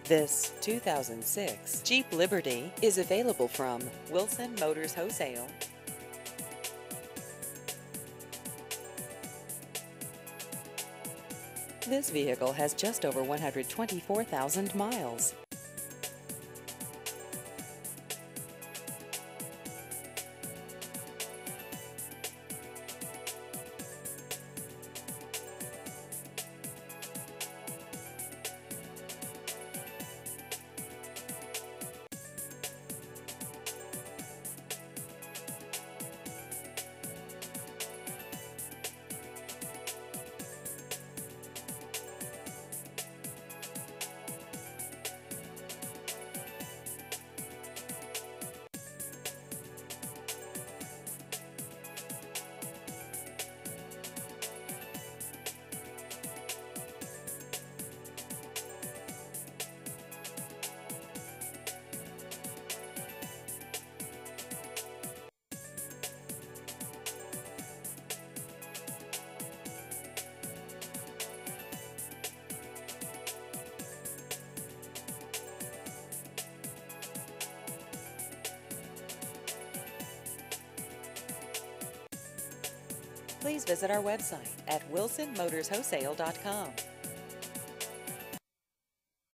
This 2006 Jeep Liberty is available from Wilson Motors Wholesale. This vehicle has just over 124,000 miles. Please visit our website at wilsonmotorswholesale.com.